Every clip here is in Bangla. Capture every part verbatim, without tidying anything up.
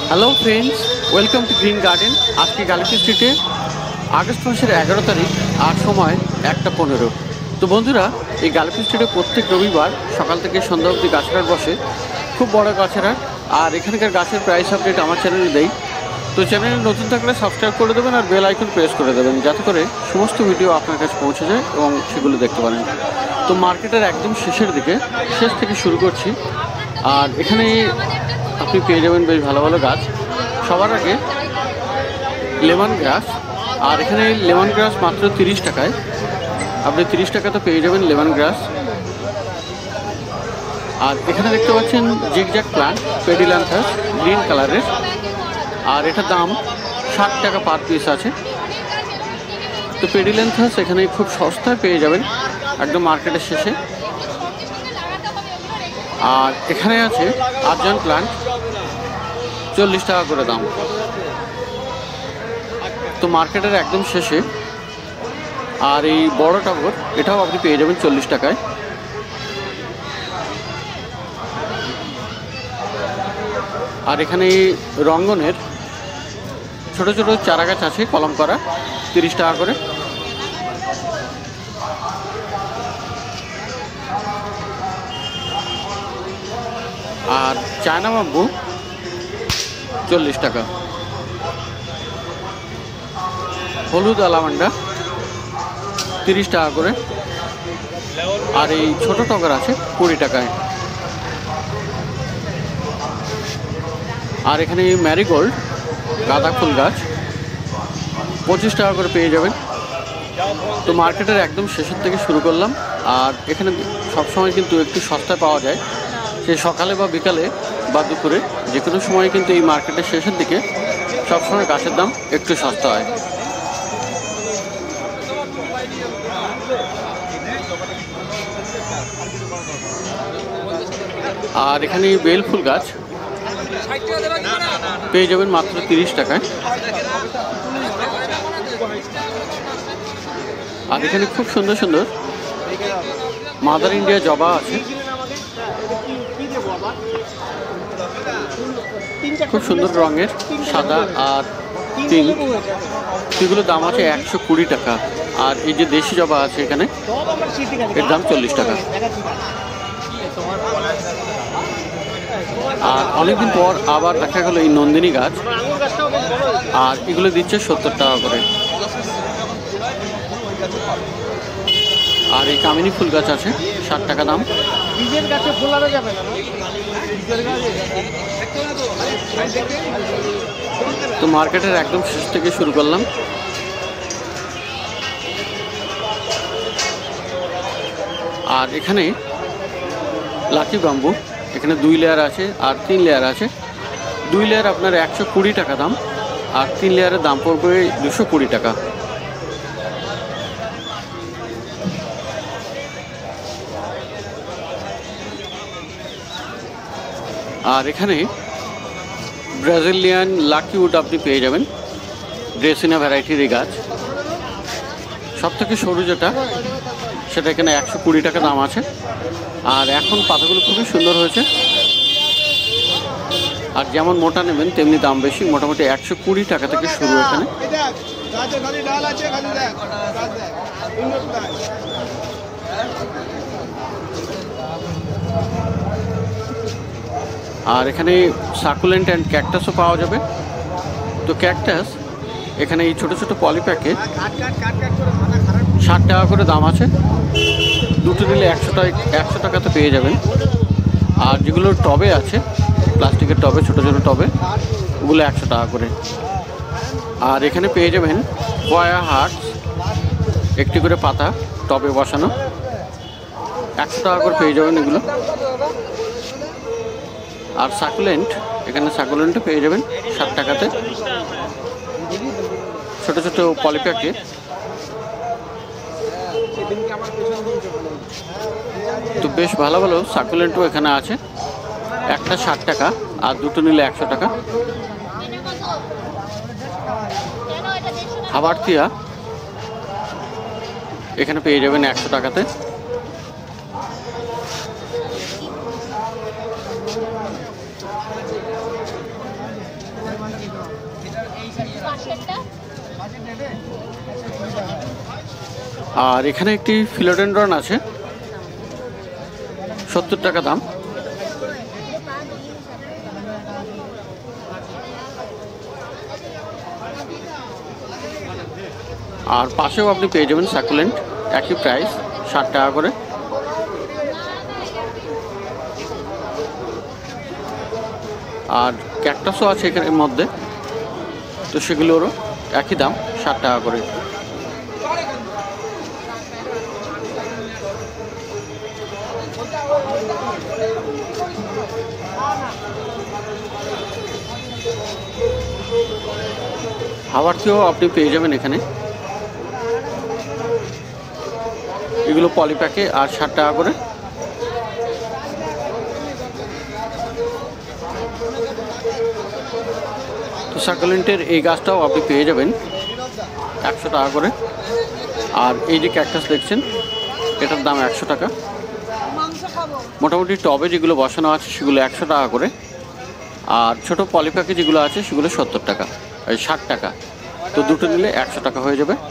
Hello friends, welcome to green garden. আজকে গ্যালাক্সি স্ট্রিটে আগস্ট মাসের এগারো তারিখ আর সময় একটা পনেরো। তো বন্ধুরা, এই গ্যালাক্সি স্ট্রিটে প্রত্যেক রবিবার সকাল থেকে সন্ধ্যা অবধি গাছের হাট বসে, খুব বড় গাছের হাট। আর এখানকার গাছের প্রাইস আপডেট আমার চ্যানেলে দেই। তো চ্যানেলে নতুন থাকলে সাবস্ক্রাইব করে দেবেন আর বেল আইকন প্রেস করে দেবেন, যাতে করে সমস্ত ভিডিও আপনার কাছে পৌঁছে যায় এবং সেগুলো দেখতে পারেন। তো মার্কেটের একদম শেষের দিকে, শেষ থেকে শুরু করছি। আর এখানে আপনি পেয়ে যাবেন বেশ ভালো ভালো গাছ। সবার আগে লেমন গ্রাস। আর এখানে লেমন গ্রাস মাত্র তিরিশ টাকায়, আপনি তিরিশ টাকাতে পেয়ে যাবেন লেমন গ্রাস। আর এখানে দেখতে পাচ্ছেন জিগজ্যাগ প্লান্ট, পেডিল্যান্থাস, গ্রিন কালারের। আর এটার দাম ষাট টাকা পার পিস আছে। তো পেডিল্যান্থাস এখানে খুব সস্তায় পেয়ে যাবেন, একদম মার্কেটের শেষে। আর এখানে আছে আর্জান প্লান্ট, চল্লিশ টাকা করে দাম। তো মার্কেটের একদম শেষে। আর এই বড় টগর, এটাও আপনি পেয়ে যাবেন চল্লিশ টাকায়। আর এখানে রঙ্গনের ছোট ছোট চারা গাছ আছে কলম করা, তিরিশ টাকা করে। আর চায়না বাম্বু চল্লিশ টাকা। হলুদ আলামান্ডা তিরিশ টাকা করে। আর এই ছোট টগর আছে কুড়ি টাকায়। আর এখানে ম্যারিগোল্ড গাঁদা ফুল গাছ পঁচিশ টাকা করে পেয়ে যাবেন। তো মার্কেটের একদম শেষের থেকে শুরু করলাম। আর এখানে সবসময় কিন্তু একটু সস্তায় পাওয়া যায়, সে সকালে বা বিকালে বা দুপুরে, যে কোনো সময় কিন্তু এই মার্কেটের শেষের দিকে সবসময় গাছের দাম একটু সস্তা হয়। আর এখানে বেল ফুল গাছ পেয়ে যাবেন মাত্র তিরিশ টাকায়। আর এখানে খুব সুন্দর সুন্দর মাদার ইন্ডিয়া জবা আছে, খুব সুন্দর রঙের, সাদা আর পিঙ্ক। এগুলোর দাম আছে একশো কুড়ি টাকা। আর এই যে দেশি জবা আছে এখানে, এর দাম চল্লিশ টাকা। আর অনেকদিন পর আবার দেখা গেল এই নন্দিনী গাছ, আর এগুলো দিচ্ছে সত্তর টাকা করে। আর এই কামিনী ফুল গাছ আছে ষাট টাকা দাম। তো মার্কেটের একদম শেষ থেকে শুরু করলাম। আর এখানে লাকি বাম্বু, এখানে দুই লেয়ার আছে আর তিন লেয়ার আছে। দুই লেয়ার আপনার একশো কুড়ি টাকা দাম, আর তিন লেয়ারের দাম পড়বে দুশো কুড়ি টাকা। আর এখানে ব্রাজিলিয়ান লাকি উড আপনি পেয়ে যাবেন, ড্রেসিনা ভ্যারাইটির এই গাছ। সব থেকে সরু যেটা, সেটা এখানে একশো কুড়ি টাকা দাম আছে। আর এখন পাতাগুলো খুবই সুন্দর হয়েছে। আর যেমন মোটা নেবেন তেমনি দাম বেশি, মোটামুটি একশো কুড়ি টাকা থেকে শুরু এখানে। আর এখানে সাকুলেন্ট অ্যান্ড ক্যাকটাসও পাওয়া যাবে। তো ক্যাকটাস এখানে এই ছোটো ছোটো পলিপ্যাকে ষাট টাকা করে দাম আছে। দুটো নিলে একশো টাকা একশো টাকাতে পেয়ে যাবেন। আর যেগুলো টবে আছে, প্লাস্টিকের টবে, ছোটো ছোটো টবে, ওগুলো একশো টাকা করে। আর এখানে পেয়ে যাবেন কয়া হার্টস, একটি করে পাতা টবে বসানো, একশো টাকা করে পেয়ে যাবেন এগুলো। আর সাকুলেন্ট, এখানে সাকুলেন্টও পেয়ে যাবেন ষাট টাকাতে, ছোটো ছোটো পলিপ্যাকে। তো বেশ ভালো ভালো সাকুলেন্টও এখানে আছে, একটা ষাট টাকা আর দুটো নিলে একশো টাকা। হাবারতিয়া এখানে পেয়ে যাবেন একশো টাকাতে। আর এখানে একটি ফিলোডেন্ড্রন আছে, সত্তর টাকা দাম। আর পাশেও আপনি পেয়ে যাবেন সাকুলেন্ট, একই প্রাইস, ষাট টাকা করে। আর ক্যাকটাসও আছে এখানের মধ্যে, তো সেগুলোরও একই দাম, ষাট টাকা করে। হাওয়ারকেও আপনি পেয়ে যাবেন এখানে, এগুলো পলিপ্যাকে আর ষাট টাকা করে। তো সাকুলেন্টের এই গাছটাও আপনি পেয়ে যাবেন একশো টাকা করে। আর এই যে ক্যাকটাস দেখছেন, এটার দাম একশো টাকা। মোটামুটি টবে যেগুলো বসানো আছে সেগুলো একশো টাকা করে, আর ছোটো পলিপ্যাকে যেগুলো আছে সেগুলো সত্তর টাকা, এই ষাট টাকা। তো দুটো নিলে একশো টাকা হয়ে যাবে।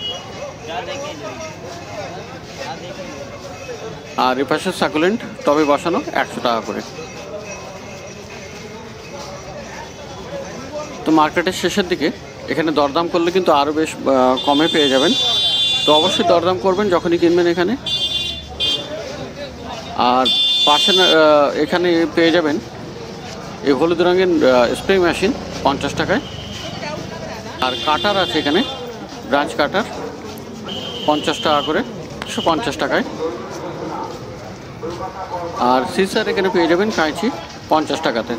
আর এ পাশে সাকুলেন্ট টবে বসানো একশো টাকা করে। তো মার্কেটের শেষের দিকে এখানে দরদাম করলে কিন্তু আরও বেশ কমে পেয়ে যাবেন। তো অবশ্যই দরদাম করবেন যখনই কিনবেন এখানে। আর পাশে এখানে পেয়ে যাবেন এই হলুদ রঙের স্প্রে মেশিন পঞ্চাশ টাকায়। আর কাটার আছে এখানে, ব্রাঞ্চ কাটার পঞ্চাশ টাকা করে, একশো পঞ্চাশ টাকায়। আর সিসার এখানে পেয়ে যাবেন কাঁচি পঞ্চাশ টাকাতে।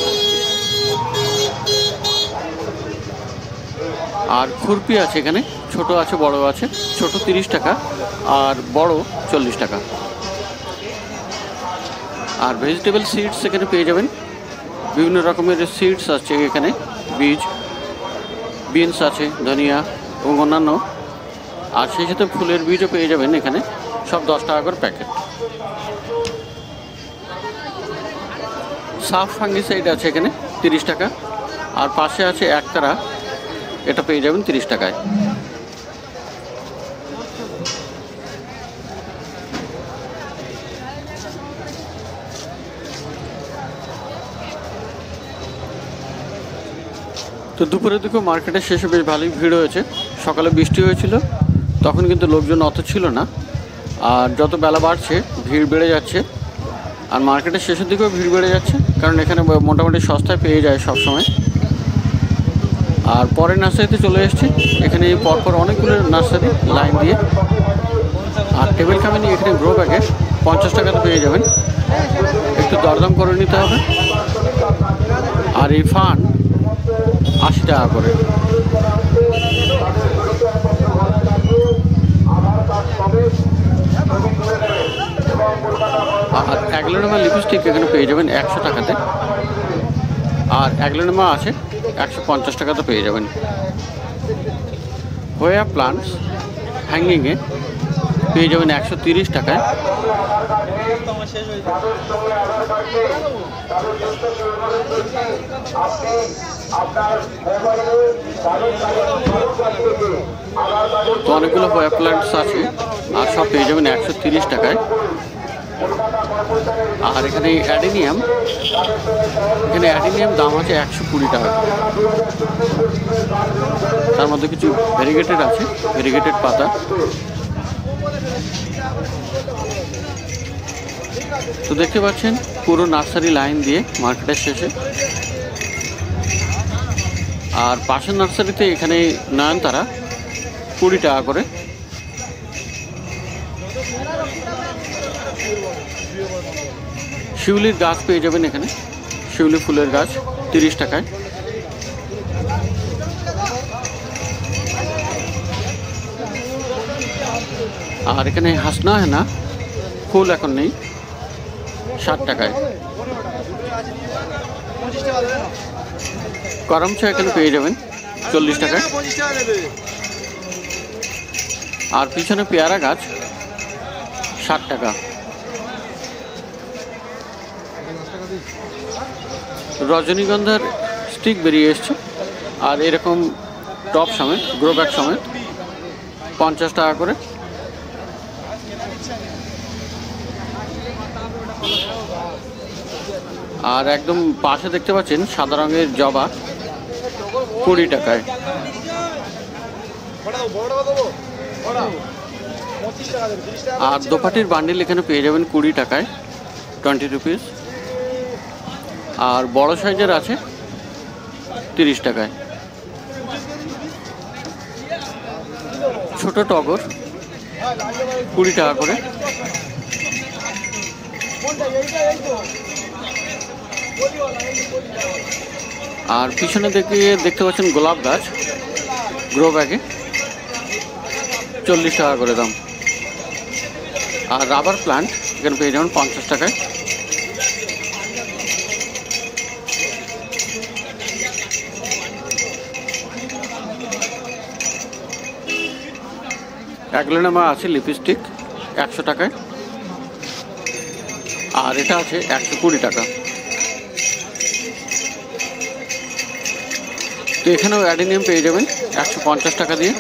আর খুরপি আছে এখানে, ছোট আছে বড় আছে, ছোট তিরিশ টাকা আর বড় চল্লিশ টাকা। আর ভেজিটেবল সিডস এখানে পেয়ে যাবেন, বিভিন্ন রকমের সিডস আছে এখানে, বীজ, বিনস আছে, ধনিয়া এবং অন্যান্য। আর সেই সাথে ফুলের বীজও পেয়ে যাবেন এখানে, সব দশ টাকা করে প্যাকেট। সাফ ফাঙ্গিসাইড আছে এখানে তিরিশ টাকা। আর পাশে আছে একতারা, এটা পেয়ে যাবেন তিরিশ টাকায়। তো দুপুরের দিকেও মার্কেটের শেষে বেশ ভালোই ভিড় হয়েছে। সকালে বৃষ্টি হয়েছিল, তখন কিন্তু লোকজন অত ছিল না। আর যত বেলা বাড়ছে ভিড় বেড়ে যাচ্ছে। আর মার্কেটের শেষের দিকেও ভিড় বেড়ে যাচ্ছে, কারণ এখানে মোটামুটি সস্তায় পেয়ে যায় সব সময়। আর পরের নার্সারিতে চলে এসেছি, এখানে পরপর অনেকগুলো নার্সারি লাইন দিয়ে। আর টেবিল কামিনি এখানে গ্রো ব্যাগে পঞ্চাশ টাকাতে পেয়ে যাবেন, একটু দরদাম করে নিতে হবে। আর এই ফান আশি টাকা করে। আর অ্যাগ্লোনেমা লিপস্টিক এখানে পেয়ে যাবেন একশো টাকাতে। আর অ্যাগ্লোনেমা আছে একশো পঞ্চাশ টাকাতে পেয়ে যাবেন। হোয়া প্লান্টস হ্যাঙ্গিংয়ে পেয়ে যাবেন একশো তিরিশ টাকায়। তো অনেকগুলো হোয়া প্লান্টস আছে, আর সব পেয়ে যাবেন একশো তিরিশ টাকায়। আর এখানে অ্যাডেনিয়াম, এখানে অ্যাডেনিয়াম দাম আছে একশো কুড়ি টাকা। তার মধ্যে কিছু ভেরিগেটেড আছে, ভেরিগেটেড পাতা। তো দেখতে পাচ্ছেন পুরো নার্সারি লাইন দিয়ে মার্কেটের শেষে। আর পাশের নার্সারিতে এখানে নয়নতারা কুড়ি টাকা করে। শিউলির গাছ পেয়ে যাবেন এখানে, শিউলি ফুলের গাছ তিরিশ টাকায়। আর এখানে হাসনা হেনা ফুল এখন নেই, ষাট টাকায়। করমচা এখানে পেয়ে যাবেন চল্লিশ টাকায়। আর পিছনে পেয়ারা গাছ ষাট টাকা। রজনীগন্ধার স্টিক বেরিয়ে এসছে, আর এরকম টপ সমেত, গ্রো ব্যাগ সমেত পঞ্চাশ টাকা করে। আর একদম পাশে দেখতে পাচ্ছেন সাদা রঙের জবা কুড়ি টাকায়। আর দোপাটির বান্ডিল এখানে পেয়ে যাবেন কুড়ি টাকায়, টোয়েন্টি রুপিস। আর বড় সাইজের আছে তিরিশ টাকায়। ছোট টগর কুড়ি টাকা করে। আর পিছনে দেখে দেখতে পাচ্ছেন গোলাপ গাছ গ্রো ব্যাগে চল্লিশ টাকা করে দাম। আর রাবার প্লান্ট এখানে পেয়ে যাবেন পঞ্চাশ টাকায়। অ্যাগ্লোনেমা আছে লিপস্টিক একশো টাকায়। আর এটা আছে একশো কুড়ি টাকা। তো এখানেও অ্যাডিনিয়াম পেয়ে যাবেন একশো পঞ্চাশ টাকা দিয়ে।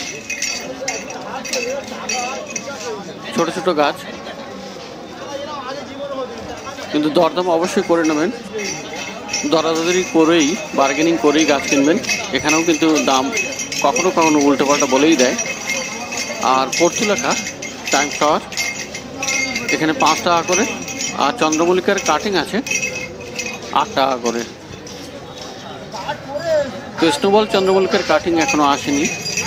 ছোট ছোট গাছ, কিন্তু দরদাম অবশ্যই করে নেবেন, দরাদরি করেই বার্গেনিং করেই গাছ কিনবেন। এখানেও কিন্তু দাম কখনো কখনো উল্টো পাল্টা বলেই দেয়। আর পর্তুলেখা টাইম ফ্লাওয়ার এখানে পাঁচ টাকা করে। আর চন্দ্রমল্লিকার কাটিং আছে আট টাকা করে। কৃষ্ণবল চন্দ্রমল্লিকার কাটিং এখনো আসেনি।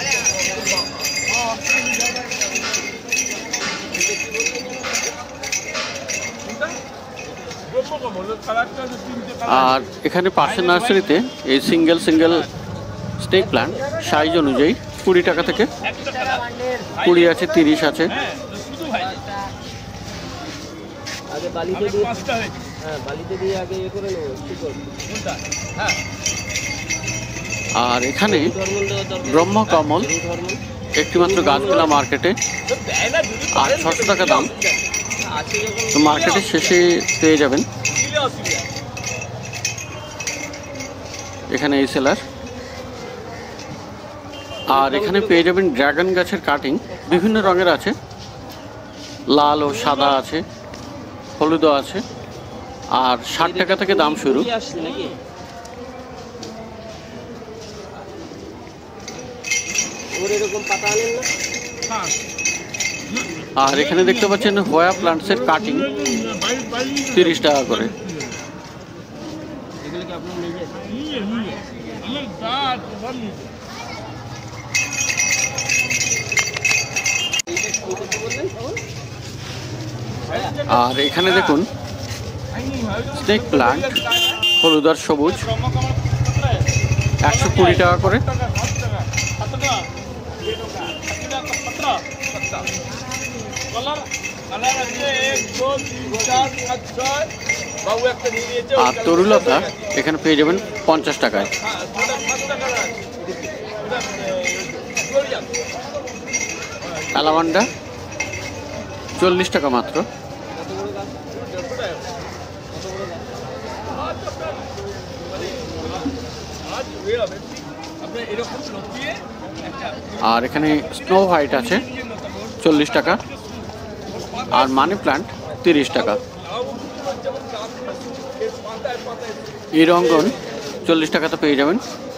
আর এখানে পাশের নার্সারিতে এই single single snake plant size অনুযায়ী কুড়ি টাকা থেকে কুড়ি আছে, তিরিশ আছে। আর এখানে ব্রহ্মকমল একটিমাত্র গাছ পেলাম মার্কেটে, আর ছশো টাকা দাম। তো মার্কেটের শেষে পেয়ে যাবেন এখানে এই সেলার। আর এখানে পেয়ে যাবেন ড্রাগন গাছের কাটিং বিভিন্ন রঙের আছে, লাল ও সাদা আছে, হলুদও আছে। আর ষাট টাকা থেকে দাম শুরু। আর এখানে দেখতে পাচ্ছেন হোয়া প্লান্টসের কাটিং তিরিশ টাকা করে। আর এখানে দেখুন স্নেক প্লান্ট হলুদ আর সবুজ একশো কুড়ি টাকা করে। আর তরুলতা এখানে পেয়ে যাবেন পঞ্চাশ টাকায়। অ্যালামান্ডা চল্লিশ টাকা মাত্র। আর এখানে স্নো হোয়াইট আছে চল্লিশ টাকা। আর মানি প্লান্ট তিরিশ টাকা। এই রঙ্গন চল্লিশ টাকাতে পেয়ে যাবেন।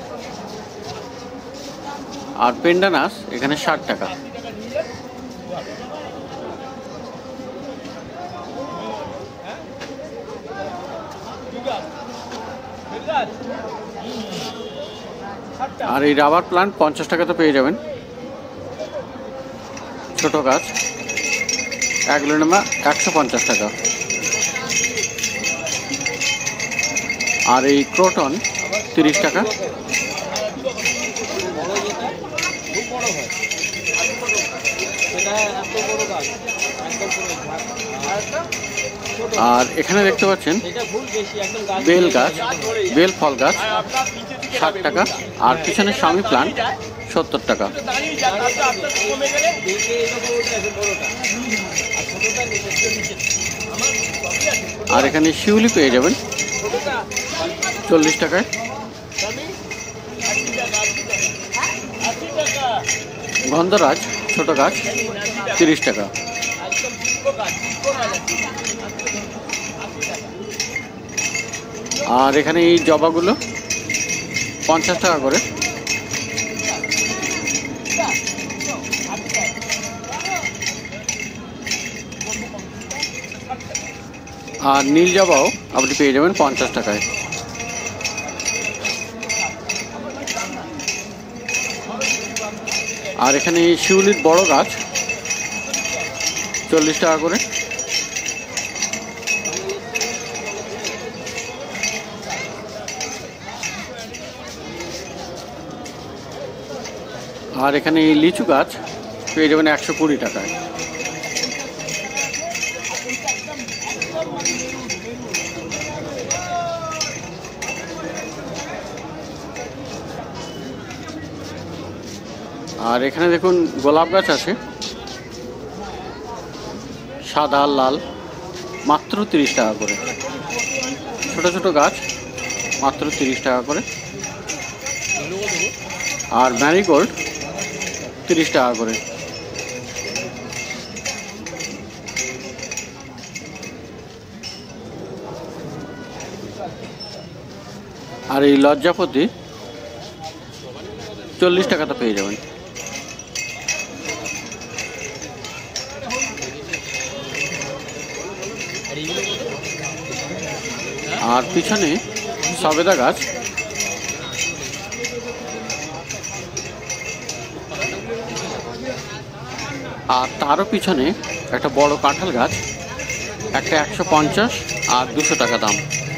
আর পেন্ডানাস এখানে ষাট টাকা। আর এই রাবার প্লান্ট পঞ্চাশ টাকাতে পেয়ে যাবেন, ছোট গাছ। অ্যাগ্লোনেমা একশো পঞ্চাশ টাকা। আর এই ক্রোটন তিরিশ টাকা। আর এখানে দেখতে পাচ্ছেন বেল গাছ, বেল ফল গাছ ষাট টাকা। আর পিছনে স্বামী প্লান্ট সত্তর টাকা। আর এখানে শিউলি পেয়ে যাবেন চল্লিশ টাকায়। গন্ধরাজ ছোট গাছ তিরিশ টাকা। আর এখানে এই জবাগুলো পঞ্চাশ টাকা করে। আর নীল জবাও আপনি পেয়ে যাবেন পঞ্চাশ টাকায়। আর এখানে শিউলির বড় গাছ চল্লিশ টাকা করে। আর এখানে এই লিচু গাছ পেয়ে যাবেন একশো কুড়ি টাকায়। আর এখানে দেখুন গোলাপ গাছ আছে সাদা লাল, মাত্র তিরিশ টাকা করে। ছোট ছোট গাছ মাত্র তিরিশ টাকা করে। আর ম্যারিগোল্ড তিরিশ টাকা করে। আর এই লজ্জাপতি চল্লিশ টাকাতে পেয়ে যাবেন। আর পিছনে সবেদা গাছ, আর তারও পিছনে একটা বড় কাঁঠাল গাছ, একটা একশো পঞ্চাশ আর দুশো টাকা দাম।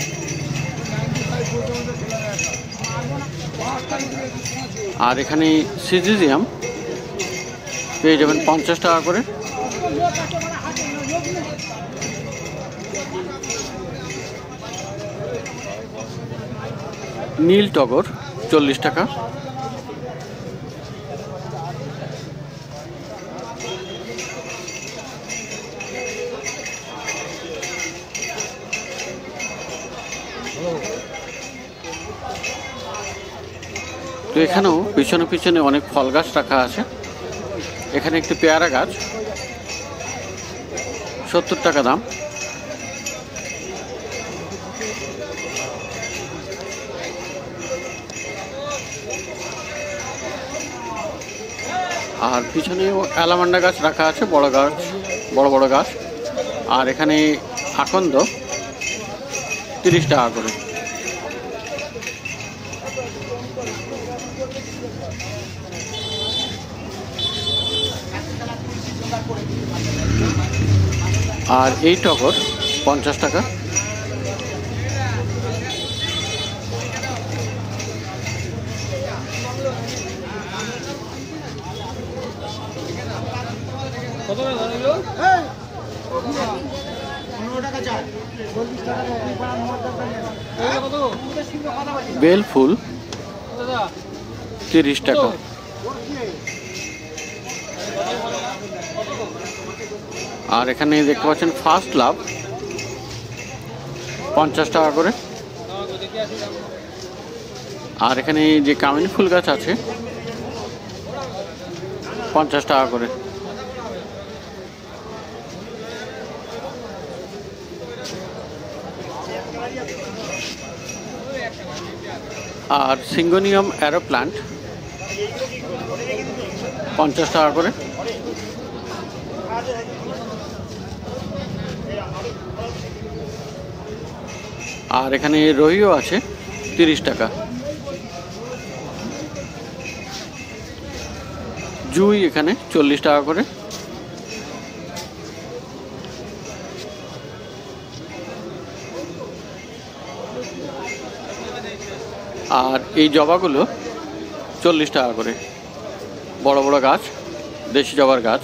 আর এখানে সিজিজিয়াম পেয়ে যাবেন পঞ্চাশ টাকা করে। নীল টগর চল্লিশ টাকা। তো এখানেও পিছনে পিছনে অনেক ফল গাছ রাখা আছে। এখানে একটি পেয়ারা গাছ সত্তর টাকা দাম। আর পিছনেও অ্যালামান্ডা গাছ রাখা আছে, বড় গাছ, বড় বড় গাছ। আর এখানে আকন্দ তিরিশ টাকা করে। আর এই টগর পঞ্চাশ টাকা। বেল ফুল তিরিশ টাকা। আর এখানে দেখতে পাচ্ছেন ফার্স্ট লাভ পঞ্চাশ টাকা করে। আর এখানে যে কামিনী ফুল গাছ আছে পঞ্চাশ টাকা করে। আর সিঙ্গোনিয়াম অ্যারো প্লান্ট পঞ্চাশ টাকা করে। আর এখানে রহিও আছে তিরিশ টাকা। জুই এখানে চল্লিশ টাকা করে। আর এই জবাগুলো চল্লিশ টাকা করে। বড় বড় গাছ, দেশি জবার গাছ।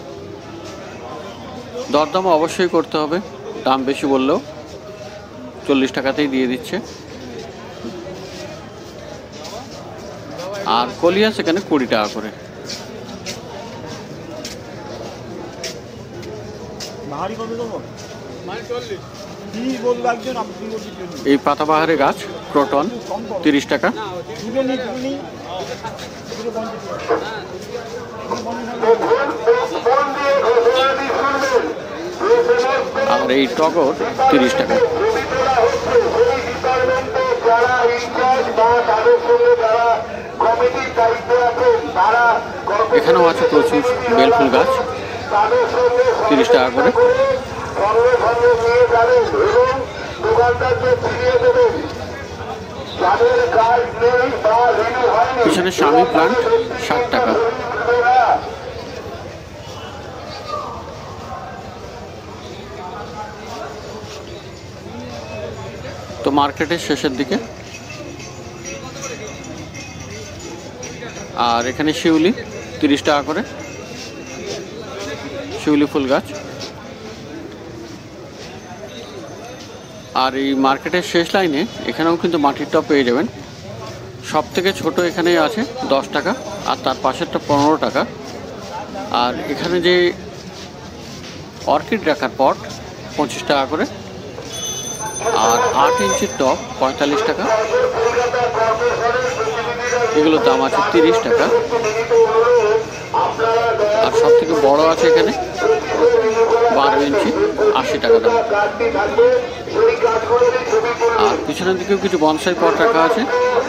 দরদাম অবশ্যই করতে হবে, দাম বেশি বললেও চল্লিশ টাকাতেই দিয়ে দিচ্ছে। আর কলিয়াস এখানে কুড়ি টাকা করে। এই পাতাবাহারের গাছ ক্রোটন তিরিশ টাকা। আর এই টগর তিরিশ টাকা। যারা ইনচার্জ বা তাদের সঙ্গে যারা কমিটির দায়িত্বে আছেন তারা এখানেও আছে প্রচুর বেলফুল গাছ, তাদের সঙ্গে তিরিশ টাকা করে। সঙ্গে সঙ্গে নিয়ে যাবেন এবং দোকানদারকে ফিরিয়ে দেবেন। যাদের কাজ নেই বা রিনিউ হয়নি পিছনে স্বামী প্লান্ট ষাট টাকা। তো মার্কেটের শেষের দিকে। আর এখানে শিউলি তিরিশ টাকা করে, শিউলি ফুল গাছ। আর এই মার্কেটের শেষ লাইনে এখানেও কিন্তু মাটির টব পেয়ে যাবেন। সব থেকে ছোটো এখানে আছে দশ টাকা, আর তার পাশেরটা পনেরো টাকা। আর এখানে যে অর্কিড রাখার পট পঁচিশ টাকা করে, আর আট ইঞ্চির টব পঁয়তাল্লিশ টাকা। এগুলোর দাম আছে তিরিশ টাকা। আর সব থেকে বড় আছে এখানে বারো ইঞ্চি, আশি টাকা দাম। আর পিছনের দিকেও কিছু বনসাই পট রাখা আছে।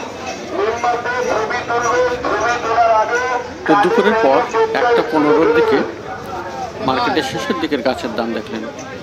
তো দুপুরের পর একটা পনেরোর দিকে মার্কেটের শেষের দিকের গাছের দাম দেখলেন।